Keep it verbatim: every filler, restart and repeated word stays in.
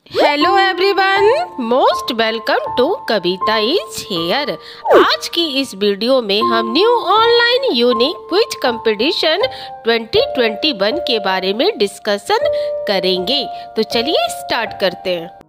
Hello everyone, most welcome to Kavita is here. आज की इस वीडियो में हम new online unique quiz competition twenty twenty one के बारे में डिस्कशन करेंगे। तो चलिए स्टार्ट करते हैं।